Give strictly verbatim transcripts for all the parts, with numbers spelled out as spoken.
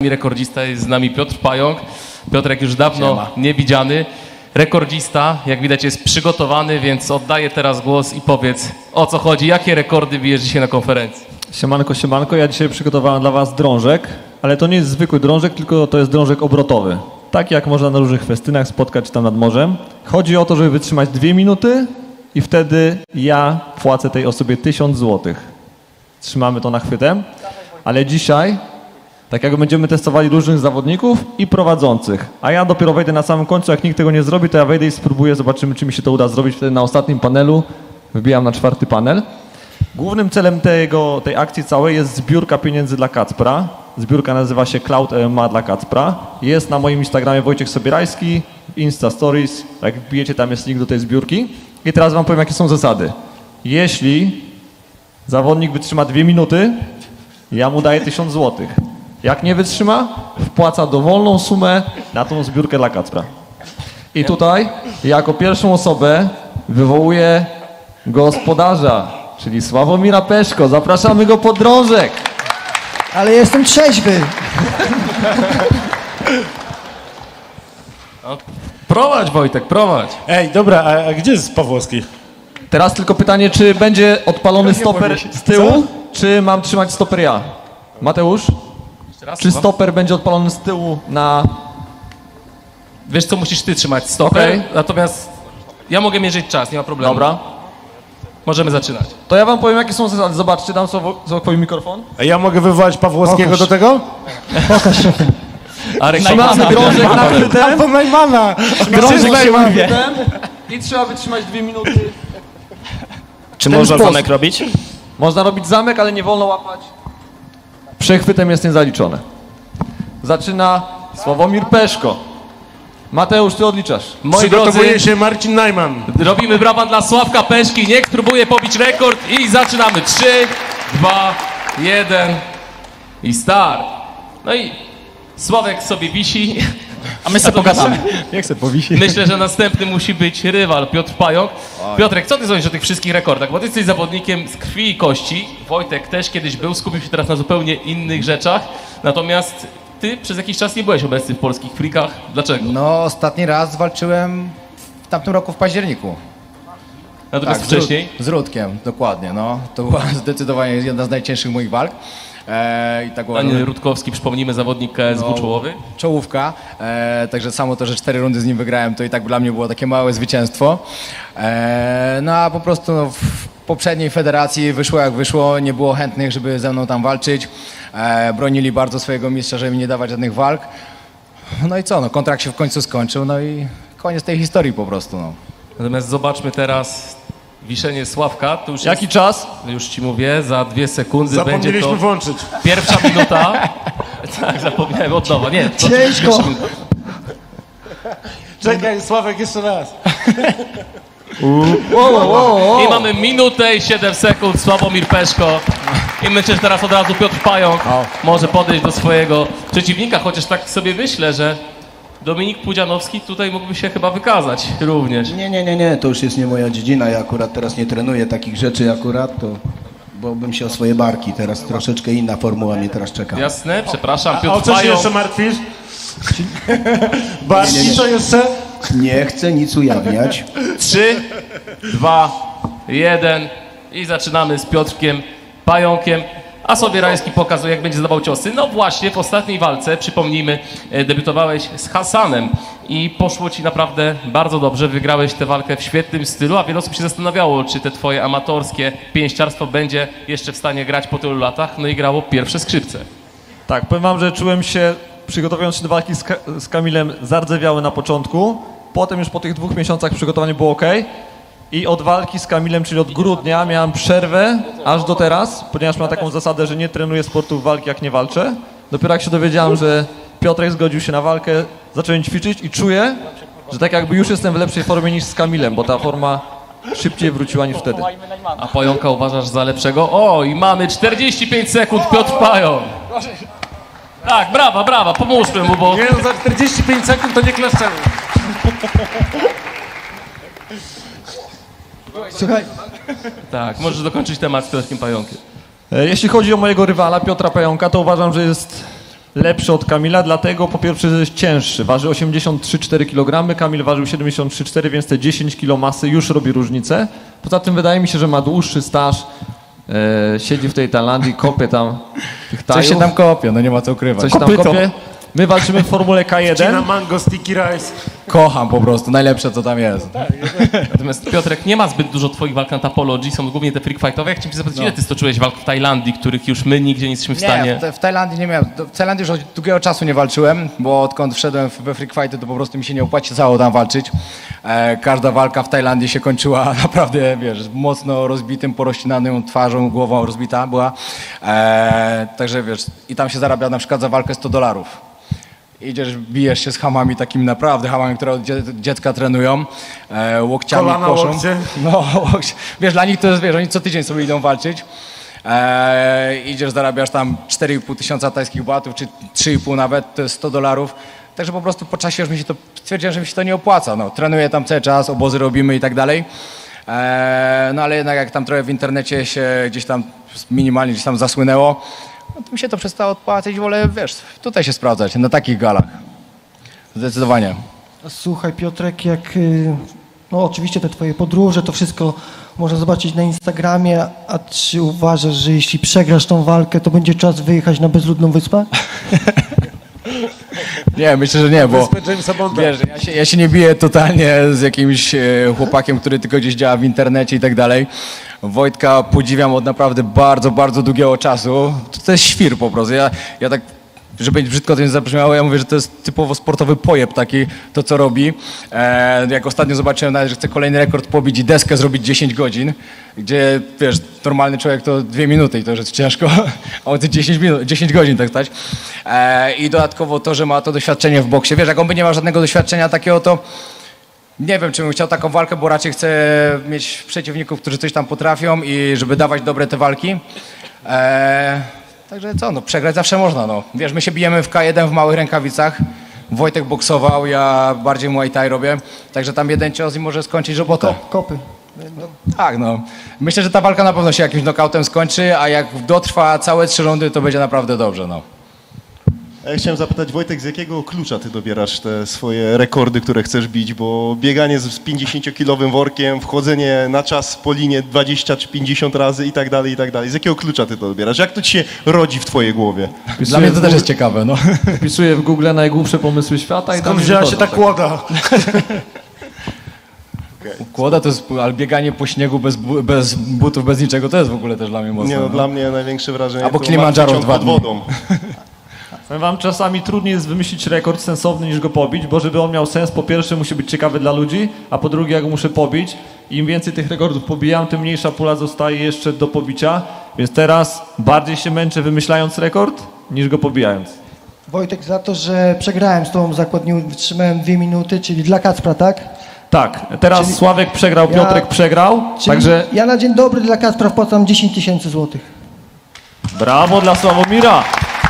nami rekordzista, jest z nami Piotr Pająk. Piotrek już dawno Siema. niewidziany. Rekordzista, jak widać, jest przygotowany, więc oddaję teraz głos i powiedz, o co chodzi, jakie rekordy bijesz dzisiaj na konferencji. Siemanko, siemanko, ja dzisiaj przygotowałem dla was drążek, ale to nie jest zwykły drążek, tylko to jest drążek obrotowy. Tak jak można na różnych festynach spotkać tam nad morzem. Chodzi o to, żeby wytrzymać dwie minuty i wtedy ja płacę tej osobie tysiąc złotych. Trzymamy to nachwytem, ale dzisiaj, tak jak będziemy testowali różnych zawodników i prowadzących, a ja dopiero wejdę na samym końcu, jak nikt tego nie zrobi, to ja wejdę i spróbuję, zobaczymy, czy mi się to uda zrobić. Wtedy na ostatnim panelu wbijam na czwarty panel. Głównym celem tego, tej akcji całej jest zbiórka pieniędzy dla Kacpra. Zbiórka nazywa się Cloud M M A dla Kacpra. Jest na moim Instagramie Wojciech Sobierajski, Insta Stories. Jak wbijecie, tam jest link do tej zbiórki. I teraz wam powiem, jakie są zasady. Jeśli zawodnik wytrzyma dwie minuty, ja mu daję tysiąc złotych. Jak nie wytrzyma, wpłaca dowolną sumę na tą zbiórkę dla Kacpra. I tutaj jako pierwszą osobę wywołuję gospodarza, czyli Sławomira Peszko. Zapraszamy go pod drążek. Ale jestem trzeźwy. No, prowadź, Wojtek, prowadź. Ej, dobra, a, a gdzie jest Pawłowski? Teraz tylko pytanie, czy będzie odpalony stoper z tyłu, czy mam trzymać stoper ja? Mateusz? Raz, Czy stoper będzie odpalony z tyłu na... Wiesz co, musisz ty trzymać stoper, Okay. Natomiast ja mogę mierzyć czas, nie ma problemu. Dobra. Możemy zaczynać. To ja wam powiem, jakie są zasady. Zobaczcie, dam swój mikrofon. A ja mogę wywołać Pawłowskiego Pokaż. do tego? Pokaż się. Arek, Trzymamy drążek nakrytem. Albo Najmana! Drążek Najman. I trzeba wytrzymać dwie minuty. Czy Ten można sposób. zamek robić? Można robić zamek, ale nie wolno łapać. Przechwytem jest niezaliczone. Zaczyna Sławomir Peszko. Mateusz, ty odliczasz. moi drodzy, Przygotowuje się Marcin Najman. robimy brawa dla Sławka Peszki. Niech próbuje pobić rekord i zaczynamy. trzy, dwa, jeden i start. No i Sławek sobie wisi. A my sobie pogadamy. Jak se powisi? Myślę, że następny musi być rywal Piotr Pająk. Piotrek, co ty sądzisz o tych wszystkich rekordach? Bo ty jesteś zawodnikiem z krwi i kości. Wojtek też kiedyś był, skupił się teraz na zupełnie innych rzeczach. Natomiast ty przez jakiś czas nie byłeś obecny w polskich frikach. Dlaczego? No, ostatni raz walczyłem w tamtym roku w październiku. Natomiast z Rud- wcześniej? Z Rudkiem, dokładnie, no. To była zdecydowanie jedna z najcięższych moich walk. E, i tak była Daniel Rutkowski, przypomnijmy, zawodnik K S W No. czołowy. czołówka, e, także samo to, że cztery rundy z nim wygrałem, to i tak dla mnie było takie małe zwycięstwo. E, no a po prostu no, w poprzedniej federacji wyszło jak wyszło, nie było chętnych, żeby ze mną tam walczyć. E, bronili bardzo swojego mistrza, żeby mi nie dawać żadnych walk. No i co, no kontrakt się w końcu skończył, no i koniec tej historii po prostu, no. Natomiast zobaczmy teraz wiszenie Sławka. To już Jaki jest, czas? już ci mówię, za dwie sekundy będzie Zapomnieliśmy to włączyć. pierwsza minuta. Tak, zapomniałem od nowa. Nie, to Ciężko. Czekaj, Sławek, jeszcze raz. I mamy minutę i siedem sekund, Sławomir Peszko. I myślę, że teraz od razu Piotr Pająk może podejść do swojego przeciwnika, chociaż tak sobie myślę, że Dominik Pudzianowski tutaj mógłby się chyba wykazać również. Nie, nie, nie, nie, to już jest nie moja dziedzina, ja akurat teraz nie trenuję takich rzeczy akurat, to bo bym się o swoje barki, teraz troszeczkę inna formuła mnie teraz czeka. Jasne, przepraszam, A o Piotr co się Pająk. jeszcze martwisz? Barki, Nie, nie, nie. co jeszcze? Nie chcę nic ujawniać. trzy, dwa, jeden i zaczynamy z Piotrkiem Pająkiem. A Sobierajski pokazuje, jak będzie zadawał ciosy. No właśnie, w ostatniej walce, przypomnijmy, e, debiutowałeś z Hasanem i poszło ci naprawdę bardzo dobrze. Wygrałeś tę walkę w świetnym stylu, a wiele osób się zastanawiało, czy te twoje amatorskie pięściarstwo będzie jeszcze w stanie grać po tylu latach. No i grało pierwsze skrzypce. Tak, powiem wam, że czułem się, przygotowując się do walki z, Ka z Kamilem, zardzewiały na początku. Potem już po tych dwóch miesiącach przygotowanie było ok. I od walki z Kamilem, czyli od grudnia, miałem przerwę aż do teraz, ponieważ mam taką zasadę, że nie trenuję sportów walki, jak nie walczę. Dopiero jak się dowiedziałem, że Piotrek zgodził się na walkę, zacząłem ćwiczyć i czuję, że tak jakby już jestem w lepszej formie niż z Kamilem, bo ta forma szybciej wróciła niż wtedy. A Pająka uważasz za lepszego? O, i mamy czterdzieści pięć sekund, Piotr Pająk. Tak, brawa, brawa, pomóżmy mu, bo... Nie, no za czterdzieści pięć sekund to nie klaszczemy. Słuchaj, Tak, możesz dokończyć temat z Piotrkiem Pająkiem. E, Jeśli chodzi o mojego rywala, Piotra Pająka, to uważam, że jest lepszy od Kamila, dlatego po pierwsze że jest cięższy. Waży osiemdziesiąt trzy przecinek cztery kilogramy, Kamil ważył siedemdziesiąt trzy przecinek cztery, więc te dziesięć kilo masy już robi różnicę. Poza tym wydaje mi się, że ma dłuższy staż, e, siedzi w tej Tajlandii, kopie tam tych tajów. Coś się tam kopie, no nie ma co ukrywać. Coś tam kopie. My walczymy w Formule K jeden. Na mango, sticky rice. Kocham po prostu, najlepsze co tam jest. Natomiast Piotrek, nie ma zbyt dużo twoich walk na Tapology, są głównie te freak fightowe. Jak chciałem cię zapytać, ile ty stoczyłeś walk w Tajlandii, których już my nigdzie nie jesteśmy w stanie... Nie, w, w Tajlandii nie miałem. W Tajlandii już od długiego czasu nie walczyłem, bo odkąd wszedłem we freak fighty, to po prostu mi się nie opłacało tam walczyć. E, każda walka w Tajlandii się kończyła naprawdę, wiesz, mocno rozbitym, porościnaną twarzą, głową rozbita była. E, także wiesz, i tam się zarabia na przykład za walkę sto dolarów. Idziesz, bijesz się z hamami takimi naprawdę, hamami, które od dzie- dziecka trenują, e, łokciami Kolana, koszą. łokcie. No, łokcie. Wiesz, dla nich to jest, wiesz, oni co tydzień sobie idą walczyć. E, idziesz, zarabiasz tam cztery i pół tysiąca tajskich batów, czy trzy i pół nawet, to jest sto dolarów. Także po prostu po czasie już mi się to, stwierdziłem, że mi się to nie opłaca. No, trenuję tam cały czas, obozy robimy i tak dalej. E, no ale jednak jak tam trochę w internecie się gdzieś tam minimalnie gdzieś tam zasłynęło, no to mi się to przestało odpłacać, wolę, wiesz, tutaj się sprawdzać, na takich galach. Zdecydowanie. Słuchaj Piotrek, jak, y, no oczywiście te twoje podróże, to wszystko można zobaczyć na Instagramie, a czy uważasz, że jeśli przegrasz tą walkę, to będzie czas wyjechać na bezludną wyspę? Nie, myślę, że nie, bo Wyspę Jamesa Bonda. wiesz, ja się, ja się nie biję totalnie z jakimś e, chłopakiem, który tylko gdzieś działa w internecie i tak dalej. Wojtka podziwiam od naprawdę bardzo, bardzo długiego czasu. To, to jest świr po prostu. Ja, ja tak, żeby brzydko to nie zabrzmiało, ja mówię, że to jest typowo sportowy pojeb taki, to co robi. E, jak ostatnio zobaczyłem nawet, że chce kolejny rekord pobić i deskę zrobić dziesięć godzin, gdzie, wiesz, normalny człowiek to dwie minuty i to już jest ciężko, a on chce dziesięć minut, dziesięć godzin tak stać. E, I dodatkowo to, że ma to doświadczenie w boksie. Wiesz, jak on by nie miał żadnego doświadczenia takiego, to nie wiem, czy bym chciał taką walkę, bo raczej chcę mieć przeciwników, którzy coś tam potrafią i żeby dawać dobre te walki. E, także co, no przegrać zawsze można, no. Wiesz, my się bijemy w K jeden w małych rękawicach. Wojtek boksował, ja bardziej Muay Thai robię, także tam jeden cios i może skończyć robotę. Kopy. Tak, no. Myślę, że ta walka na pewno się jakimś knockoutem skończy, a jak dotrwa całe trzy rundy, to będzie naprawdę dobrze, no. Ja chciałem zapytać, Wojtek, z jakiego klucza ty dobierasz te swoje rekordy, które chcesz bić, bo bieganie z pięćdziesięciokilowym workiem, wchodzenie na czas po linie dwadzieścia czy pięćdziesiąt razy i tak dalej, i tak dalej. Z jakiego klucza ty to dobierasz? Jak to ci się rodzi w twojej głowie? Dla mnie to też jest ciekawe, no. Wpisuję w Google najgłupsze pomysły świata i tam Skąd mi wzięła się wychodzą, ta kłoda? Kłoda to jest, ale bieganie po śniegu bez, bu- bez butów, bez niczego, to jest w ogóle też dla mnie mocno. Nie, no, no. dla mnie największe wrażenie Albo to Kilimandżaro martwy ciąg dwa pod dni. wodą. Powiem wam, czasami trudniej jest wymyślić rekord sensowny niż go pobić, bo żeby on miał sens, po pierwsze musi być ciekawy dla ludzi, a po drugie ja go muszę pobić. Im więcej tych rekordów pobijam, tym mniejsza pula zostaje jeszcze do pobicia, więc teraz bardziej się męczę wymyślając rekord, niż go pobijając. Wojtek, za to, że przegrałem z tobą zakład, nie wytrzymałem dwie minuty, czyli dla Kacpra, tak? Tak, teraz Czyli Sławek przegrał, ja- Piotrek przegrał, Czyli także ja na dzień dobry dla Kacpra wpłacam dziesięć tysięcy złotych. brawo dla Sławomira.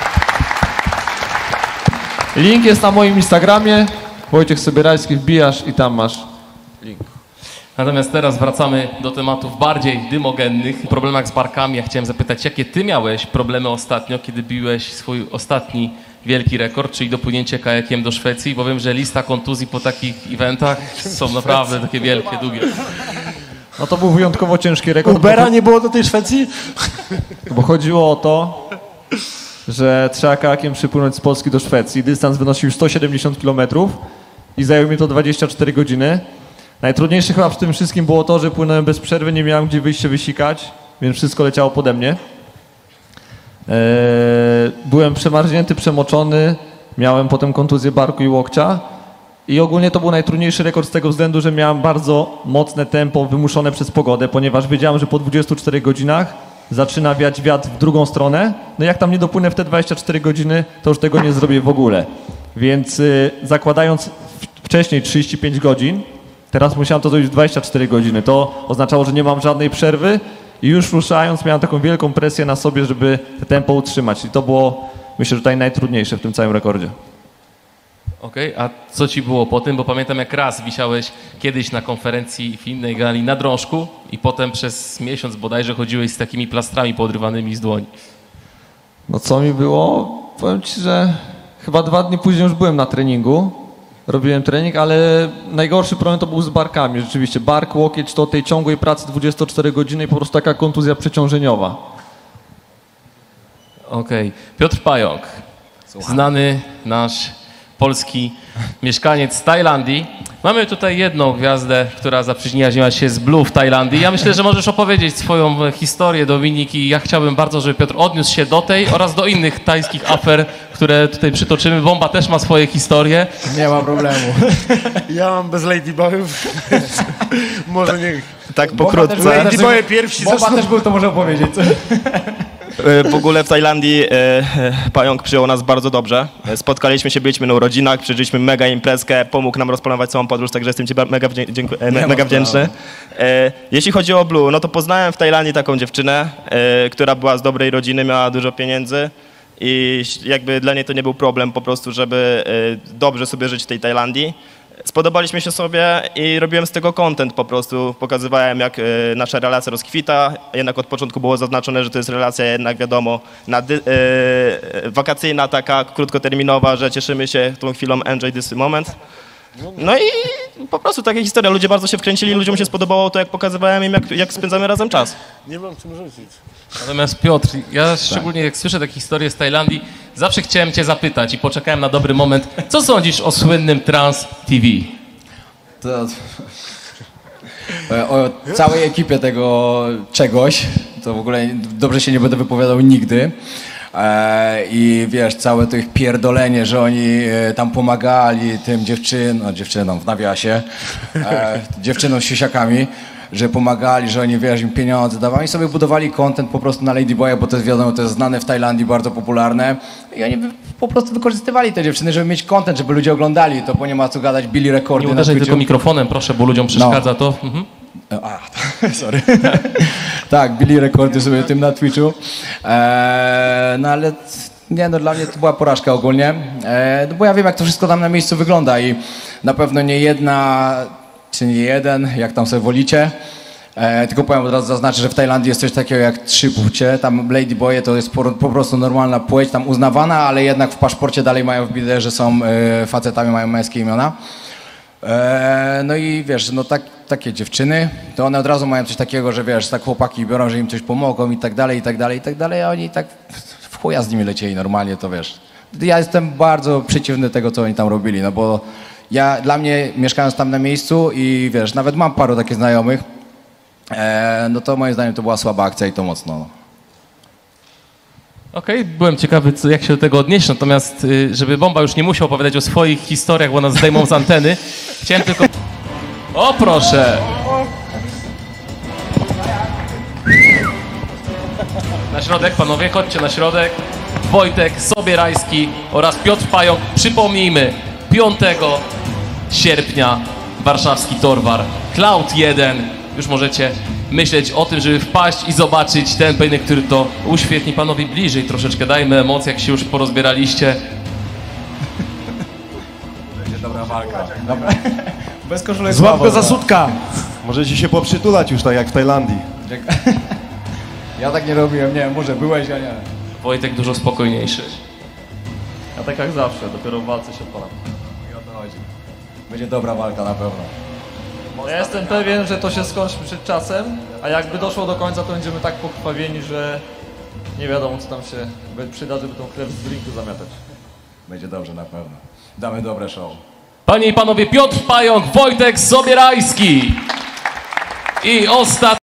Link jest na moim Instagramie, Wojciech Sobierajski, wbijasz i tam masz link. Natomiast teraz wracamy do tematów bardziej dymogennych, problemach z barkami. Ja chciałem zapytać, jakie ty miałeś problemy ostatnio, kiedy biłeś swój ostatni wielki rekord, czyli dopłynięcie kajakiem do Szwecji, bo wiem, że lista kontuzji po takich eventach są naprawdę takie wielkie, długie. No to był wyjątkowo ciężki rekord, Ubera nie było do tej Szwecji? bo chodziło o to, że trzeba kajakiem przypłynąć z Polski do Szwecji. Dystans wynosił sto siedemdziesiąt kilometrów i zajęło mi to dwadzieścia cztery godziny. Najtrudniejsze chyba przy tym wszystkim było to, że płynąłem bez przerwy, nie miałem gdzie wyjść się wysikać, więc wszystko leciało pode mnie. Eee, byłem przemarznięty, przemoczony, miałem potem kontuzję barku i łokcia i ogólnie to był najtrudniejszy rekord z tego względu, że miałem bardzo mocne tempo wymuszone przez pogodę, ponieważ wiedziałem, że po dwudziestu czterech godzinach zaczyna wiać wiatr w drugą stronę. No jak tam nie dopłynę w te dwadzieścia cztery godziny, to już tego nie zrobię w ogóle. Więc y, zakładając w, wcześniej trzydzieści pięć godzin, teraz musiałem to zrobić w dwadzieścia cztery godziny. To oznaczało, że nie mam żadnej przerwy i już ruszając miałem taką wielką presję na sobie, żeby te tempo utrzymać. I to było, myślę, że tutaj najtrudniejsze w tym całym rekordzie. Okej, a co ci było po tym? Bo pamiętam, jak raz wisiałeś kiedyś na konferencji w innej gali na drążku i potem przez miesiąc bodajże chodziłeś z takimi plastrami poodrywanymi z dłoni. No co mi było? Powiem ci, że chyba dwa dni później już byłem na treningu. Robiłem trening, ale najgorszy problem to był z barkami. Rzeczywiście bark, łokieć to tej ciągłej pracy dwudziestocztery godziny i po prostu taka kontuzja przeciążeniowa. Okej. Piotr Pająk, znany nasz polski mieszkaniec z Tajlandii. Mamy tutaj jedną gwiazdę, która zaprzyjaźniła się z Blue w Tajlandii. Ja myślę, że możesz opowiedzieć swoją historię, Dominik, i ja chciałbym bardzo, żeby Piotr odniósł się do tej oraz do innych tajskich afer, które tutaj przytoczymy. Bomba też ma swoje historie. Nie ma problemu. Ja mam bez Ladyboyów. Może nie. Tak pokrótce. Ladyboye pierwsi Bomba zaczną. też był, to może opowiedzieć. W ogóle w Tajlandii e, e, Pająk przyjął nas bardzo dobrze. E, Spotkaliśmy się, byliśmy na urodzinach, przeżyliśmy mega imprezkę, pomógł nam rozplanować całą podróż, także jestem ci ba- mega, wdzię- dziękuję, e, me- mega wdzięczny. E, jeśli chodzi o Blue, no to poznałem w Tajlandii taką dziewczynę, e, która była z dobrej rodziny, miała dużo pieniędzy i jakby dla niej to nie był problem po prostu, żeby e, dobrze sobie żyć w tej Tajlandii. Spodobaliśmy się sobie i robiłem z tego content po prostu. Pokazywałem, jak y, nasza relacja rozkwita. Jednak od początku było zaznaczone, że to jest relacja jednak wiadomo na dy, y, wakacyjna, taka krótkoterminowa, że cieszymy się tą chwilą, enjoy this moment. No i po prostu taka historia. Ludzie bardzo się wkręcili, ludziom się spodobało to, jak pokazywałem im, jak, jak spędzamy razem czas. Nie mam czym rzucić. Natomiast Piotr, ja szczególnie jak słyszę takie historie z Tajlandii, zawsze chciałem cię zapytać i poczekałem na dobry moment. Co sądzisz o słynnym Trans T V? To, o całej ekipie tego czegoś, to w ogóle dobrze się nie będę wypowiadał nigdy. E, I wiesz, całe to ich pierdolenie, że oni e, tam pomagali tym dziewczynom, dziewczynom w nawiasie, e, dziewczynom z siusiakami, że pomagali, że oni, wiesz, im pieniądze dawali, sobie budowali content po prostu na Ladyboya, bo to jest wiadomo, to jest znane w Tajlandii, bardzo popularne i oni wy, po prostu wykorzystywali te dziewczyny, żeby mieć content, żeby ludzie oglądali to, bo nie ma co gadać, bili rekordy Nie na uderzaj Twitchu. tylko mikrofonem, proszę, bo ludziom przeszkadza to. Mhm. A, sorry. Tak, bili rekordy sobie tym na Twitchu. Eee, no ale nie, no dla mnie to była porażka ogólnie, eee, no bo ja wiem, jak to wszystko tam na miejscu wygląda i na pewno nie jedna, czy nie jeden, jak tam sobie wolicie. E, tylko powiem od razu, zaznaczę, że w Tajlandii jest coś takiego jak trzy płcie. Tam Ladyboye to jest po, po prostu normalna płeć, tam uznawana, ale jednak w paszporcie dalej mają wbite, że są e, facetami, mają męskie imiona. E, no i wiesz, no tak, takie dziewczyny, to one od razu mają coś takiego, że wiesz, tak chłopaki biorą, że im coś pomogą i tak dalej, i tak dalej, i tak dalej, a oni tak w chuja z nimi lecieli normalnie, to wiesz. Ja jestem bardzo przeciwny tego, co oni tam robili, no bo ja, dla mnie, mieszkając tam na miejscu i wiesz, nawet mam paru takich znajomych, e, no to moim zdaniem to była słaba akcja i to mocno. No. Okej, byłem ciekawy, co, jak się do tego odnieść, natomiast y, żeby Bomba już nie musiał opowiadać o swoich historiach, bo nas zdejmą z anteny, chciałem tylko... O, proszę! Na środek, panowie, chodźcie na środek. Wojtek Sobierajski oraz Piotr Pająk. Przypomnijmy, piątego sierpnia warszawski Torwar, Cloud jeden. Już możecie myśleć o tym, żeby wpaść i zobaczyć ten pojedynek, który to uświetni. Panowie, bliżej troszeczkę, dajmy emocji, jak się już porozbieraliście. Będzie dobra walka. Dobra. Bez koszulek. Złap go za sutka. Możecie się poprzytulać już tak jak w Tajlandii. Ja tak nie robiłem, nie wiem, może byłeś, ja nie. Wojtek dużo spokojniejszy. Ja tak jak zawsze, dopiero w walce się odpalam. I o to chodzi. Będzie dobra walka na pewno. Ja jestem pewien, że to się skończy przed czasem, a jakby doszło do końca, to będziemy tak pokrwawieni, że nie wiadomo, co tam się przyda, żeby tą krew z drinku zamiatać. Będzie dobrze na pewno. Damy dobre show. Panie i panowie, Piotr Pająk, Wojtek Sobierajski. I ostatni.